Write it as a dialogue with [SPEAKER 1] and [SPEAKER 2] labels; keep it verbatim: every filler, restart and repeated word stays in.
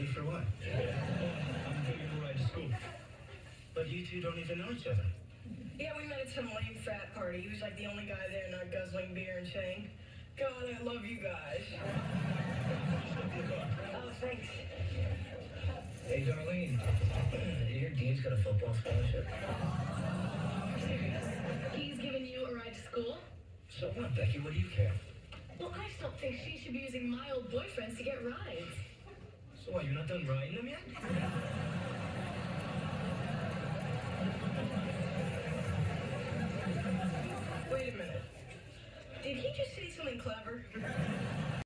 [SPEAKER 1] Ready for what?
[SPEAKER 2] I'm taking a ride to school.
[SPEAKER 1] But you two don't even know each other.
[SPEAKER 3] Yeah, we met at some lame frat party. He was like the only guy there not guzzling beer and saying, God, I love you guys. Oh, thanks.
[SPEAKER 1] Hey, Darlene, your Dean's got a football scholarship.
[SPEAKER 3] He's giving you a ride to school?
[SPEAKER 1] So what, Becky? What do you care?
[SPEAKER 3] Well, I still think she should be using my old boyfriends to get rides.
[SPEAKER 1] So what, you're not done riding them yet?
[SPEAKER 3] Wait a minute. Did he just say something clever?